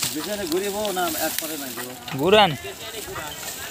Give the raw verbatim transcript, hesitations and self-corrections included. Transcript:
বিছানে ঘুরিব না এক পরে নাই দেব ঘুরান